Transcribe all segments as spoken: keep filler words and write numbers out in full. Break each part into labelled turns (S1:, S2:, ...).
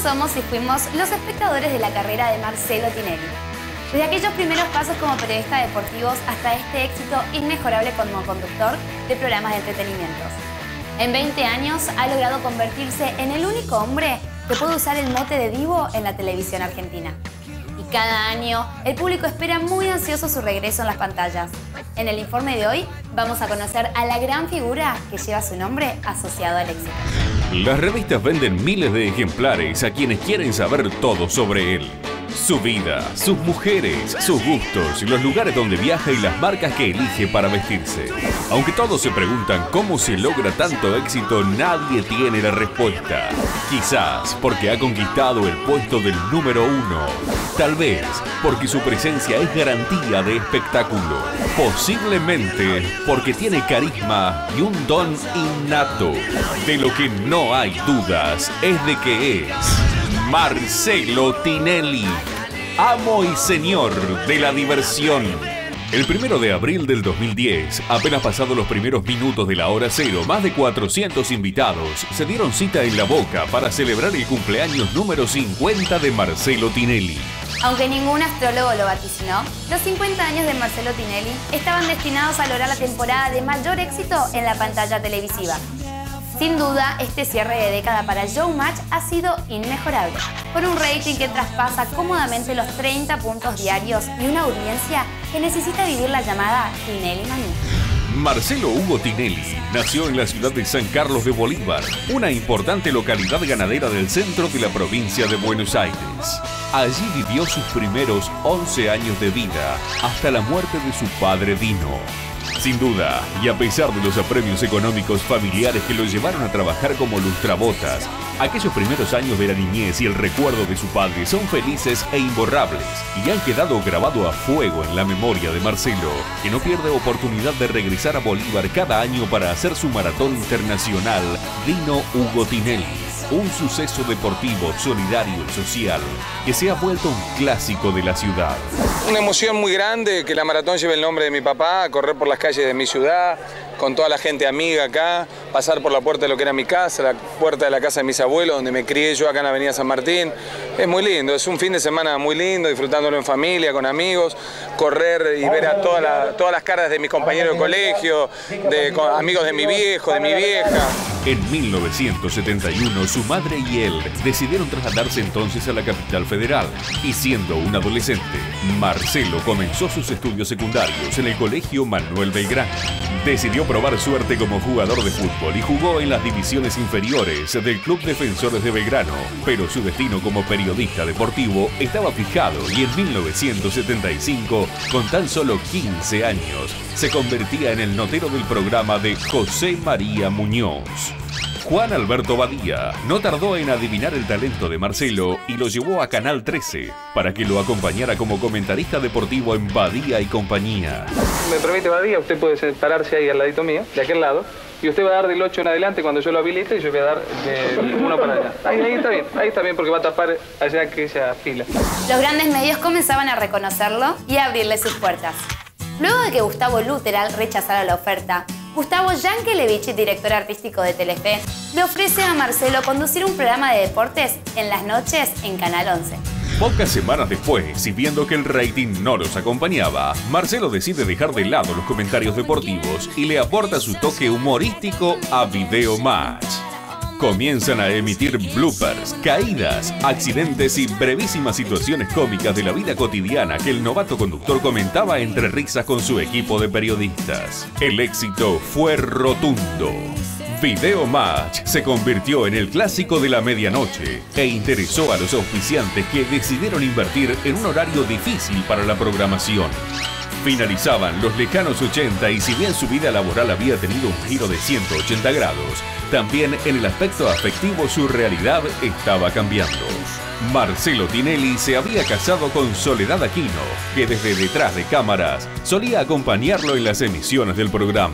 S1: somos y fuimos los espectadores de la carrera de Marcelo Tinelli. Desde aquellos primeros pasos como periodista deportivos hasta este éxito inmejorable como conductor de programas de entretenimientos. En veinte años ha logrado convertirse en el único hombre que puede usar el mote de divo en la televisión argentina. Y cada año el público espera muy ansioso su regreso en las pantallas. En el informe de hoy vamos a conocer a la gran figura que lleva su nombre asociado al éxito.
S2: Las revistas venden miles de ejemplares a quienes quieren saber todo sobre él. Su vida, sus mujeres, sus gustos, los lugares donde viaja y las marcas que elige para vestirse. Aunque todos se preguntan cómo se logra tanto éxito, nadie tiene la respuesta. Quizás porque ha conquistado el puesto del número uno. Tal vez porque su presencia es garantía de espectáculo. Posiblemente porque tiene carisma y un don innato. De lo que no hay dudas es de que es Marcelo Tinelli, amo y señor de la diversión. El primero de abril del dos mil diez, apenas pasados los primeros minutos de la hora cero, más de cuatrocientos invitados se dieron cita en La Boca para celebrar el cumpleaños número cincuenta de Marcelo Tinelli.
S1: Aunque ningún astrólogo lo vaticinó, los cincuenta años de Marcelo Tinelli estaban destinados a lograr la temporada de mayor éxito en la pantalla televisiva. Sin duda, este cierre de década para Showmatch ha sido inmejorable, con un rating que traspasa cómodamente los treinta puntos diarios y una audiencia que necesita vivir la llamada Tinelli manía.
S2: Marcelo Hugo Tinelli nació en la ciudad de San Carlos de Bolívar, una importante localidad ganadera del centro de la provincia de Buenos Aires. Allí vivió sus primeros once años de vida, hasta la muerte de su padre Dino. Sin duda, y a pesar de los apremios económicos familiares que lo llevaron a trabajar como lustrabotas, aquellos primeros años de la niñez y el recuerdo de su padre son felices e imborrables y han quedado grabado a fuego en la memoria de Marcelo, que no pierde oportunidad de regresar a Bolívar cada año para hacer su maratón internacional Dino Hugo Tinelli. Un suceso deportivo, solidario y social que se ha vuelto un clásico de la ciudad.
S3: Una emoción muy grande que la maratón lleve el nombre de mi papá, correr por las calles de mi ciudad, con toda la gente amiga acá, pasar por la puerta de lo que era mi casa, la puerta de la casa de mis abuelos, donde me crié yo acá en la avenida San Martín. Es muy lindo, es un fin de semana muy lindo, disfrutándolo en familia, con amigos, correr y ver a toda la, todas las caras de mis compañeros de colegio, de con, amigos de mi viejo, de mi vieja.
S2: En mil novecientos setenta y uno, su madre y él decidieron trasladarse entonces a la capital federal. Y siendo un adolescente, Marcelo comenzó sus estudios secundarios en el Colegio Manuel Belgrano. Decidió probar suerte como jugador de fútbol y jugó en las divisiones inferiores del Club Defensores de Belgrano, pero su destino como periodista deportivo estaba fijado y en mil novecientos setenta y cinco, con tan solo quince años, se convertía en el notero del programa de José María Muñoz. Juan Alberto Badía no tardó en adivinar el talento de Marcelo y lo llevó a Canal trece para que lo acompañara como comentarista deportivo en Badía y compañía.
S4: Me permite Badía, usted puede pararse ahí al ladito mío, de aquel lado, y usted va a dar del ocho en adelante cuando yo lo habilite y yo voy a dar del uno para allá. Ahí, ahí está bien, ahí está bien porque va a tapar allá aquella fila.
S1: Los grandes medios comenzaban a reconocerlo y a abrirle sus puertas. Luego de que Gustavo Lutteral rechazara la oferta, Gustavo Yankelevich, director artístico de Telefe, le ofrece a Marcelo conducir un programa de deportes en las noches en Canal once.
S2: Pocas semanas después, y viendo que el rating no los acompañaba, Marcelo decide dejar de lado los comentarios deportivos y le aporta su toque humorístico a Video Match. Comienzan a emitir bloopers, caídas, accidentes y brevísimas situaciones cómicas de la vida cotidiana que el novato conductor comentaba entre risas con su equipo de periodistas. El éxito fue rotundo. Video Match se convirtió en el clásico de la medianoche e interesó a los auspiciantes que decidieron invertir en un horario difícil para la programación. Finalizaban los lejanos ochenta y si bien su vida laboral había tenido un giro de ciento ochenta grados, también en el aspecto afectivo su realidad estaba cambiando. Marcelo Tinelli se había casado con Soledad Aquino, que desde detrás de cámaras solía acompañarlo en las emisiones del programa.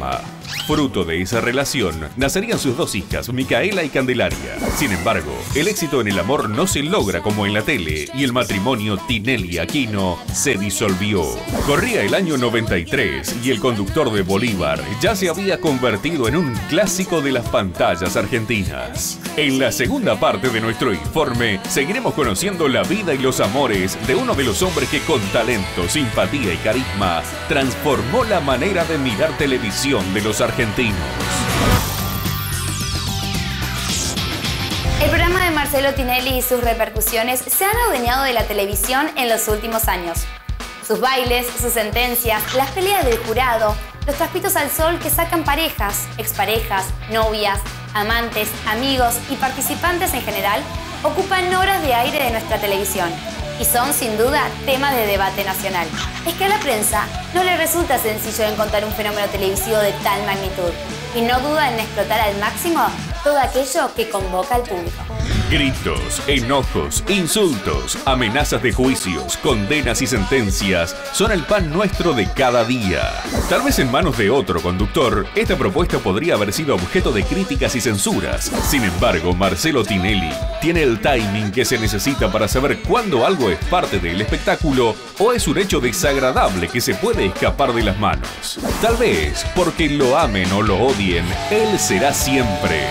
S2: Fruto de esa relación, nacerían sus dos hijas, Micaela y Candelaria. Sin embargo, el éxito en el amor no se logra como en la tele y el matrimonio Tinelli-Aquino se disolvió. Corría el año noventa y tres y el conductor de Bolívar ya se había convertido en un clásico de las pantallas argentinas. En la segunda parte de nuestro informe, seguiremos conociendo la vida y los amores de uno de los hombres que con talento, simpatía y carisma transformó la manera de mirar televisión de los argentinos. Argentinos.
S1: El programa de Marcelo Tinelli y sus repercusiones se han adueñado de la televisión en los últimos años. Sus bailes, sus sentencias, las peleas del jurado, los traspitos al sol que sacan parejas, exparejas, novias, amantes, amigos y participantes en general ocupan horas de aire de nuestra televisión y son, sin duda, temas de debate nacional. Es que a la prensa no le resulta sencillo encontrar un fenómeno televisivo de tal magnitud y no duda en explotar al máximo todo aquello que convoca al público.
S2: Gritos, enojos, insultos, amenazas de juicios, condenas y sentencias son el pan nuestro de cada día. Tal vez en manos de otro conductor, esta propuesta podría haber sido objeto de críticas y censuras. Sin embargo, Marcelo Tinelli tiene el timing que se necesita para saber cuándo algo es parte del espectáculo o es un hecho desagradable que se puede escapar de las manos. Tal vez porque lo amen o lo odien, él será siempre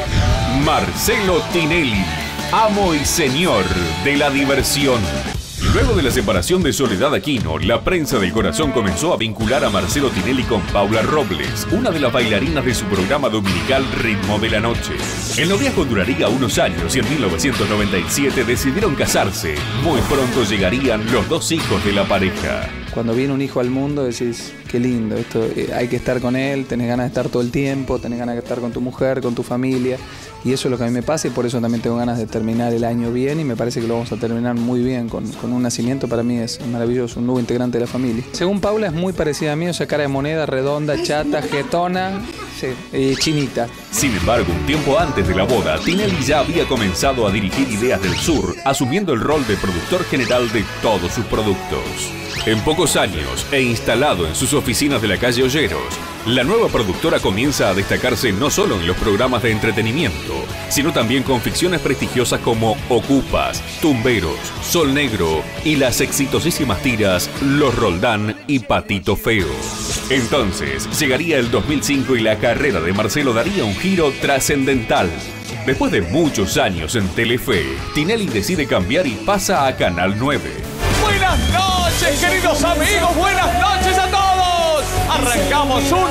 S2: Marcelo Tinelli, amo y señor de la diversión. Luego de la separación de Soledad Aquino, la prensa del corazón comenzó a vincular a Marcelo Tinelli con Paula Robles, una de las bailarinas de su programa dominical Ritmo de la Noche. El noviazgo duraría unos años y en mil novecientos noventa y siete decidieron casarse. Muy pronto llegarían los dos hijos de la pareja.
S4: Cuando viene un hijo al mundo decís, qué lindo, esto, eh, hay que estar con él, tenés ganas de estar todo el tiempo, tenés ganas de estar con tu mujer, con tu familia, y eso es lo que a mí me pasa y por eso también tengo ganas de terminar el año bien y me parece que lo vamos a terminar muy bien, con, con un nacimiento para mí es maravilloso, un nuevo integrante de la familia. Según Paula es muy parecida a mí, o sea, cara de moneda, redonda, chata, jetona, sí, eh, chinita.
S2: Sin embargo, un tiempo antes de la boda, Tinelli ya había comenzado a dirigir Ideas del Sur, asumiendo el rol de productor general de todos sus productos. En pocos años, e instalado en sus oficinas de la calle Olleros, la nueva productora comienza a destacarse no solo en los programas de entretenimiento, sino también con ficciones prestigiosas como Ocupas, Tumberos, Sol Negro y las exitosísimas tiras Los Roldán y Patito Feo. Entonces, llegaría el dos mil cinco y la carrera de Marcelo daría un giro trascendental. Después de muchos años en Telefe, Tinelli decide cambiar y pasa a Canal nueve.
S5: Buenas noches, queridos amigos, buenas noches a todos. Arrancamos un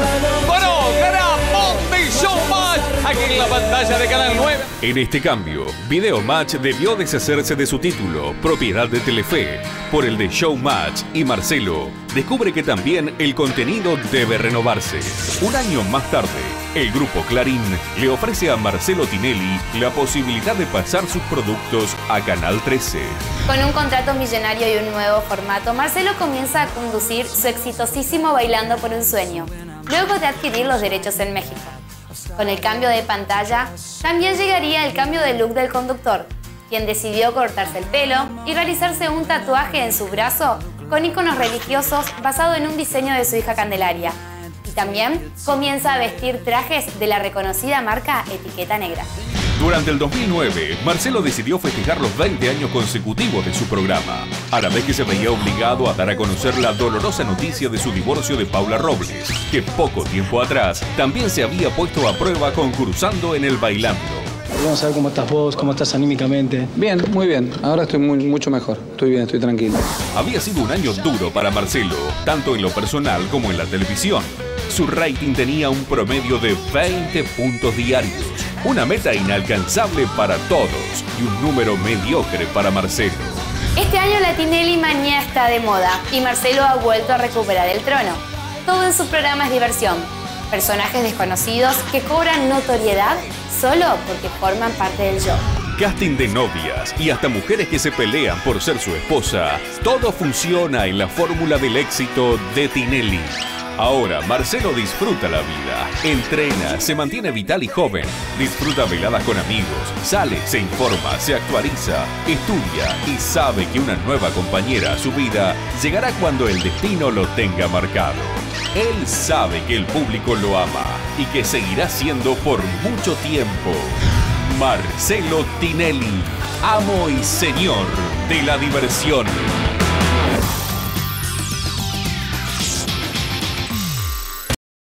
S5: programa de Showmatch aquí en la pantalla de Canal nueve.
S2: En este cambio, Video Match debió deshacerse de su título, propiedad de Telefe, por el de Showmatch, y Marcelo descubre que también el contenido debe renovarse. Un año más tarde, el grupo Clarín le ofrece a Marcelo Tinelli la posibilidad de pasar sus productos a Canal trece.
S1: Con un contrato millonario y un nuevo formato, Marcelo comienza a conducir su exitosísimo Bailando por un Sueño, luego de adquirir los derechos en México. Con el cambio de pantalla, también llegaría el cambio de look del conductor, quien decidió cortarse el pelo y realizarse un tatuaje en su brazo con íconos religiosos basado en un diseño de su hija Candelaria. Y también comienza a vestir trajes de la reconocida marca Etiqueta Negra.
S2: Durante el dos mil nueve, Marcelo decidió festejar los veinte años consecutivos de su programa, a la vez que se veía obligado a dar a conocer la dolorosa noticia de su divorcio de Paula Robles, que poco tiempo atrás también se había puesto a prueba concursando en el Bailando.
S6: Vamos a ver cómo estás vos, cómo estás anímicamente.
S4: Bien, muy bien. Ahora estoy muy, mucho mejor. Estoy bien, estoy tranquilo.
S2: Había sido un año duro para Marcelo, tanto en lo personal como en la televisión. Su rating tenía un promedio de veinte puntos diarios, una meta inalcanzable para todos y un número mediocre para Marcelo.
S1: Este año la Tinelli manía está de moda y Marcelo ha vuelto a recuperar el trono. Todo en su programa es diversión. Personajes desconocidos que cobran notoriedad solo porque forman parte del show.
S2: Casting de novias y hasta mujeres que se pelean por ser su esposa. Todo funciona en la fórmula del éxito de Tinelli. Ahora, Marcelo disfruta la vida, entrena, se mantiene vital y joven, disfruta veladas con amigos, sale, se informa, se actualiza, estudia y sabe que una nueva compañera a su vida llegará cuando el destino lo tenga marcado. Él sabe que el público lo ama y que seguirá siendo por mucho tiempo. Marcelo Tinelli, amo y señor de la diversión.